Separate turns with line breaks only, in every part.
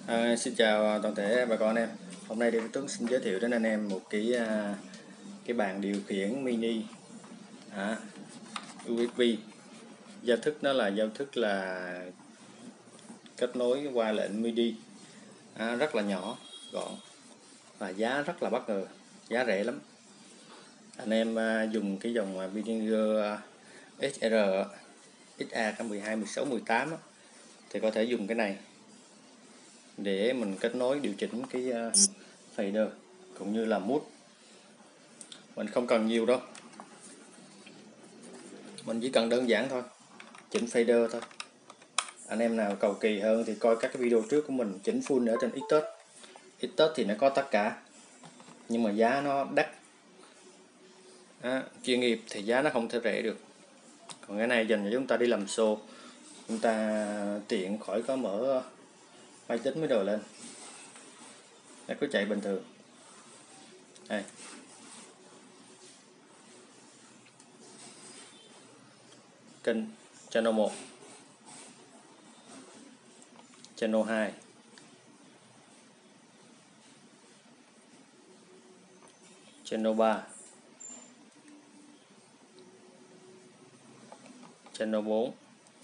Xin chào toàn thể bà con em. Hôm nay David Tuấn xin giới thiệu đến anh em một cái bàn điều khiển mini USB. Giao thức nó là giao thức là kết nối qua lệnh MIDI, rất là nhỏ, gọn và giá rất là bất ngờ, giá rẻ lắm. Anh em dùng cái dòng Behringer XR XA 12, 16, 18 thì có thể dùng cái này để mình kết nối điều chỉnh cái fader cũng như là mút. Mình không cần nhiều đâu, mình chỉ cần đơn giản thôi, chỉnh fader thôi. Anh em nào cầu kỳ hơn thì coi các cái video trước của mình chỉnh full ở trên Xtouch. Xtouch thì nó có tất cả nhưng mà giá nó đắt, chuyên nghiệp thì giá nó không thể rẻ được. Còn cái này dành cho chúng ta đi làm show, chúng ta tiện khỏi có mở máy tính mới đồ lên, nó cứ chạy bình thường. Đây, kênh channel 1, channel 2, channel 3, channel 4,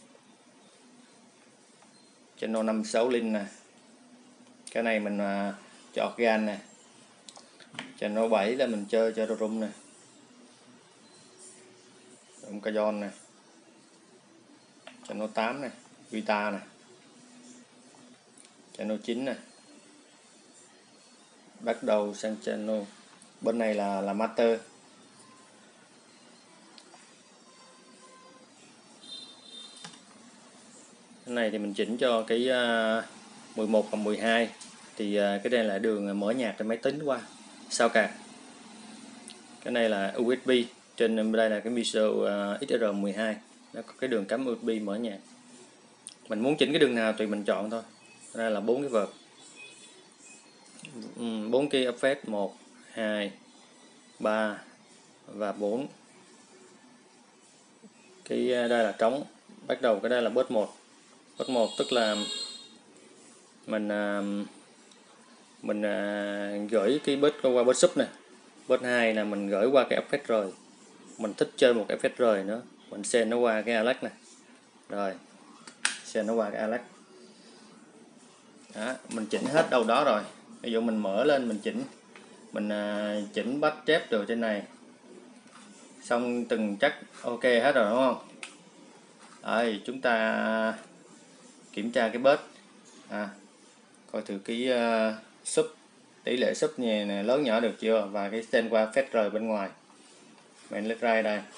channel 5, 6 link nè. Cái này mình cho organ nè. Channel 7 là mình chơi cho drum nè, drum cajon nè. Channel 8 nè, guitar nè. Channel 9 nè. Bắt đầu sang channel bên này là master. Cái này thì mình chỉnh cho cái 11 và 12 thì cái đây là đường mở nhạc trên máy tính qua sao card. Cái này là USB, trên đây là cái Miso XR12, nó có cái đường cắm USB mở nhạc. Mình muốn chỉnh cái đường nào tùy mình chọn thôi. Đây là 4 cái vợt, 4 cái effect 1, 2, 3 và 4. Cái đây là trống. Bắt đầu cái đây là bus 1. Bus 1 tức là mình gửi cái bus qua bus sub này. Bus 2 là mình gửi qua cái effect rồi. Mình thích chơi một cái effect rồi nữa, mình send nó qua cái Alex này. Rồi, send nó qua cái Alex. Đó, mình chỉnh hết đâu đó rồi. Ví dụ mình mở lên mình chỉnh bắt chép từ trên này. Xong từng chắc ok hết rồi đúng không? Rồi, chúng ta kiểm tra cái bus. Coi thử cái sub, tỷ lệ sub này lớn nhỏ được chưa, và cái send qua effect rồi bên ngoài. Mình click right đây.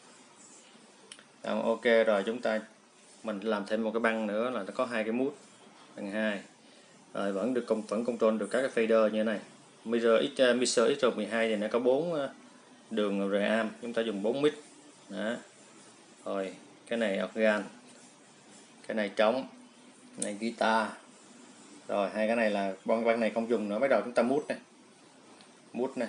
Ok rồi, mình làm thêm một cái băng nữa là nó có 2 cái mút bằng 2. Rồi vẫn control được các cái fader như thế này. Miso XR12 thì nó có 4 đường reamp, chúng ta dùng 4 mic. Đó. Rồi cái này organ, cái này trống, cái này guitar. Rồi hai cái này là băng này không dùng nữa. Bắt đầu chúng ta mút này,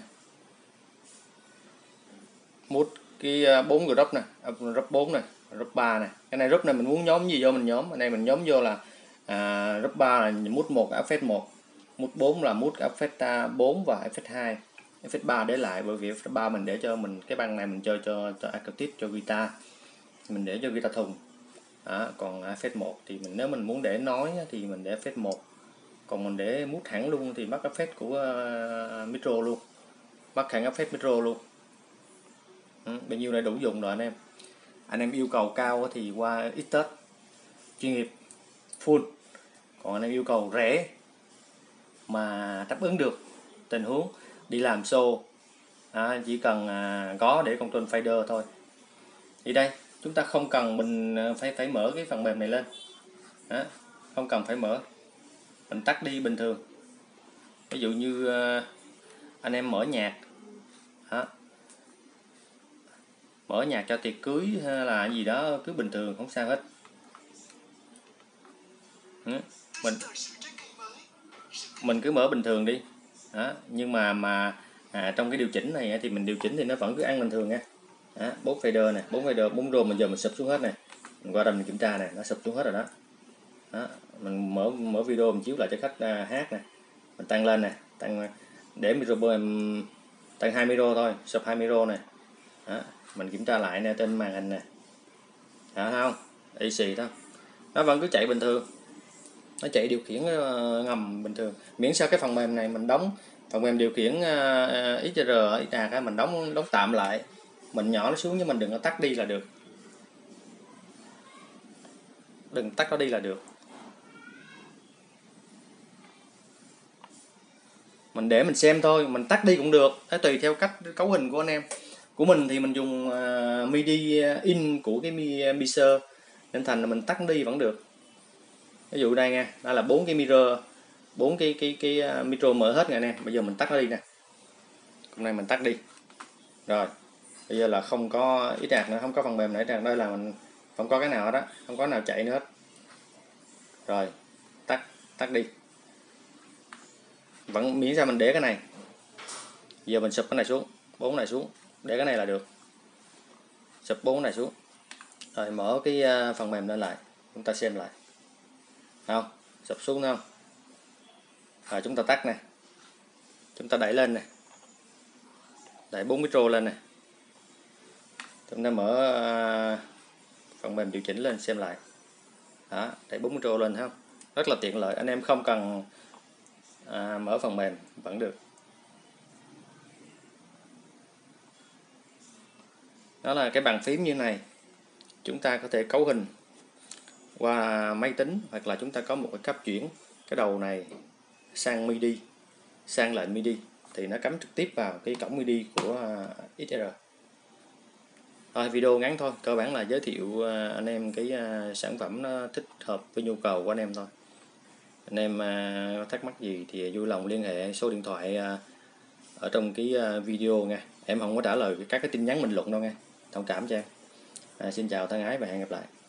mút cái 4 group này, group 4 này, group 3 này. Cái này group này mình muốn nhóm gì vô mình nhóm. Ở đây mình nhóm vô là group 3 là mút 1 effect 1, mút 4 là mút effect 4 và effect 2. Effect 3 để lại, bởi vì effect 3 mình để cho mình cái băng này mình chơi cho acoustic, cho guitar. Mình để cho guitar thùng. Đó, còn effect 1 thì nếu mình muốn để nói thì mình để effect 1. Còn mình để mút hẳn luôn thì mất effect của micro luôn. Mất hẳn effect micro luôn. Bao nhiêu này đủ dùng rồi anh em. Anh em yêu cầu cao thì qua Xtouch chuyên nghiệp full. Còn anh em yêu cầu rẻ mà đáp ứng được tình huống đi làm show, chỉ cần có để control fader thôi. Thì đây chúng ta không cần mình phải mở cái phần mềm này lên. Không cần phải mở, mình tắt đi bình thường. Ví dụ như anh em mở nhạc, mở nhạc cho tiệc cưới hay là gì đó cứ bình thường không sao hết. Mình cứ mở bình thường đi. Nhưng mà trong cái điều chỉnh này thì mình điều chỉnh thì nó vẫn cứ ăn bình thường nha. 4 fader này, 4 fader, 4 row mình giờ mình sụp xuống hết này. Mình qua đây mình kiểm tra này, nó sụp xuống hết rồi đó. Đó, mình mở video mình chiếu lại cho khách hát nè, mình tăng lên nè, tăng để micro em tăng 2 micro thôi, sub 2 micro nè. Đó, mình kiểm tra lại nè trên màn hình nè. Đó không? AC đó. Nó vẫn cứ chạy bình thường. Nó chạy điều khiển ngầm bình thường. Miễn sao cái phần mềm này mình đóng phần mềm điều khiển XR cái mình đóng tạm lại. Mình nhỏ nó xuống nhưng mình đừng có tắt đi là được. Đừng tắt nó đi là được. Mình để mình xem thôi, mình tắt đi cũng được, nó tùy theo cách cấu hình của anh em. Của mình thì mình dùng MIDI in của cái mixer nên thành là mình tắt đi vẫn được. Ví dụ đây nha, đây là 4 cái mirror, 4 cái micro mở hết nha anh em. Bây giờ mình tắt nó đi nè. Hôm nay mình tắt đi. Rồi. Bây giờ là không có ít nữa, không có phần mềm nữa, đây là mình không có cái nào hết đó, không có nào chạy nữa hết. Rồi, tắt đi. Vẫn miễn sao mình để cái này. Giờ mình sụp cái này xuống, 4 này xuống, để cái này là được. Sụp 4 này xuống. Rồi mở cái phần mềm lên lại, chúng ta xem lại. Không, sụp xuống không? Rồi chúng ta tắt nè. Chúng ta đẩy lên nè. Đẩy 4 micro lên nè. Chúng ta mở phần mềm điều chỉnh lên xem lại. Đó, đẩy 4 micro lên không? Rất là tiện lợi, anh em không cần mở phần mềm vẫn được. Đó là cái bàn phím như này. Chúng ta có thể cấu hình qua máy tính hoặc là chúng ta có một cái cấp chuyển cái đầu này sang MIDI, sang lệnh MIDI thì nó cắm trực tiếp vào cái cổng MIDI của XR. Thôi video ngắn thôi, cơ bản là giới thiệu anh em cái sản phẩm nó thích hợp với nhu cầu của anh em thôi. Anh em có thắc mắc gì thì vui lòng liên hệ số điện thoại ở trong cái video nha. Em không có trả lời các cái tin nhắn bình luận đâu nha, thông cảm cho em. Xin chào thân ái và hẹn gặp lại.